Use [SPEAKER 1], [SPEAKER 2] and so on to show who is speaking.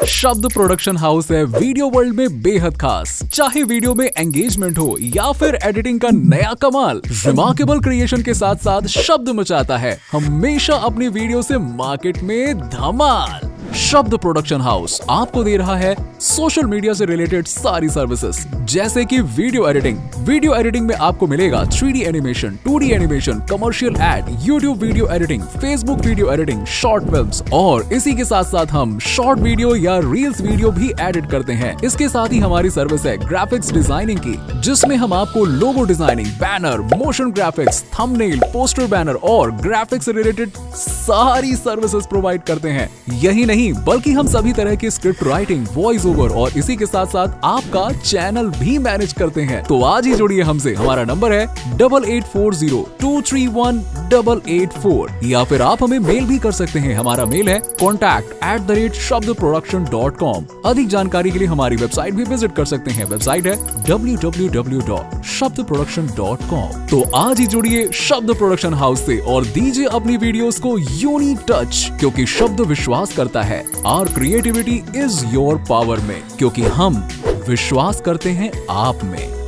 [SPEAKER 1] शब्द production house है video world में बेहद खास। चाहे वीडियो में एंगेजमेंट हो या फिर एडिटिंग का नया कमाल, रिमार्केबल क्रिएशन के साथ साथ शब्द मचाता है हमेशा अपनी वीडियो से मार्केट में धमाल। शब्द प्रोडक्शन हाउस आपको दे रहा है सोशल मीडिया से रिलेटेड सारी सर्विसेज, जैसे कि वीडियो एडिटिंग। वीडियो एडिटिंग में आपको मिलेगा 3D animation, 2D animation, commercial ad, YouTube video editing, Facebook video editing, short films और इसी के साथ साथ हम शॉर्ट वीडियो या रील्स वीडियो भी एडिट करते हैं। इसके साथ ही हमारी सर्विस है ग्राफिक्स डिजाइनिंग की, जिसमें हम आपको logo designing, banner, motion graphics, thumbnail, poster banner और ग्राफिक्स से रिलेटेड सारी सर्विसेज प्रोवाइड करते हैं। यही नहीं बल्कि हम सभी तरह की स्क्रिप्ट राइटिंग, वॉइस ओवर और इसी के साथ साथ आपका चैनल भी मैनेज करते हैं। तो आज ही जुड़िए हमसे। हमारा नंबर है 8840231884 या फिर आप हमें मेल भी कर सकते हैं। हमारा मेल है contact@shabdproduction.com। अधिक जानकारी के लिए हमारी वेबसाइट भी विजिट कर सकते हैं। वेबसाइट है www.shabdproduction.com। तो आज ही जुड़िए शब्द प्रोडक्शन हाउस से और दीजिए अपनी वीडियोस को यूनिक टच, क्योंकि शब्द विश्वास करता है our creativity is your power में, क्योंकि हम विश्वास करते हैं आप में।